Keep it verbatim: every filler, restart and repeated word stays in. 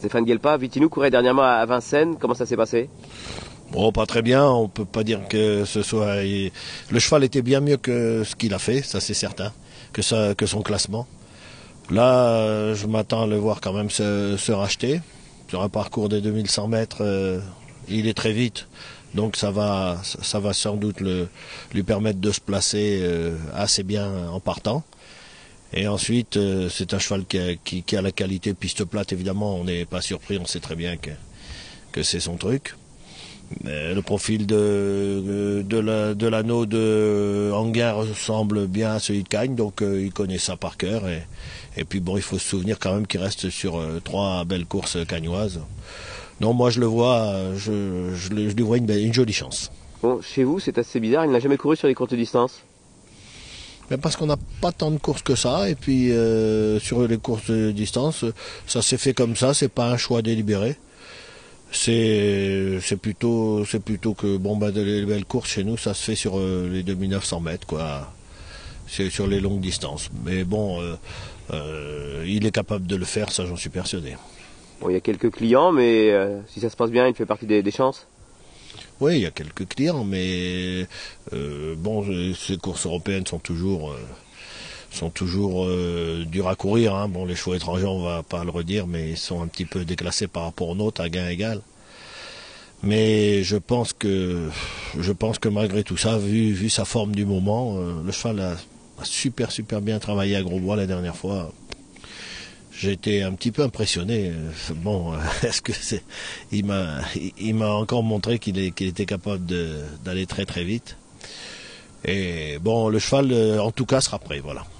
Stéphane Guelpas, Vitinou courait dernièrement à Vincennes, comment ça s'est passé? Bon, pas très bien, on peut pas dire que ce soit... Le cheval était bien mieux que ce qu'il a fait, ça c'est certain, que, ça, que son classement. Là, je m'attends à le voir quand même se, se racheter. Sur un parcours des deux mille cent mètres, euh, il est très vite, donc ça va, ça va sans doute le, lui permettre de se placer euh, assez bien en partant. Et ensuite, euh, c'est un cheval qui a, qui, qui a la qualité piste plate, évidemment, on n'est pas surpris, on sait très bien que, que c'est son truc. Mais le profil de, de, la, de l'anneau de Anguin ressemble bien à celui de Cagnes, donc euh, il connaît ça par cœur. Et, et puis bon, il faut se souvenir quand même qu'il reste sur euh, trois belles courses cagnoises. Non, moi je le vois, je, je, je lui vois une, belle, une jolie chance. Bon, chez vous, c'est assez bizarre, il n'a jamais couru sur les courtes distances? Mais parce qu'on n'a pas tant de courses que ça, et puis euh, sur les courses de distance, ça s'est fait comme ça, c'est pas un choix délibéré. C'est c'est plutôt c'est plutôt que bon bah les belles courses chez nous ça se fait sur euh, les deux mille neuf cents mètres quoi, c'est sur les longues distances. Mais bon, euh, euh, il est capable de le faire, ça j'en suis persuadé. Bon, il y a quelques clients, mais euh, si ça se passe bien, il fait partie des, des chances. Oui, il y a quelques clients, mais euh, bon, ces courses européennes sont toujours euh, sont toujours euh, durs à courir. Hein. Bon, les chevaux étrangers, on va pas le redire, mais ils sont un petit peu déclassés par rapport aux nôtres à gain égal. Mais je pense que je pense que malgré tout ça, vu, vu sa forme du moment, euh, le cheval a, a super super bien travaillé à Grosbois la dernière fois. J'ai été un petit peu impressionné. Bon, est-ce que c'est il m'a il m'a encore montré qu'il est, qu'il était capable de, d'aller très très vite. Et bon, le cheval en tout cas sera prêt, voilà.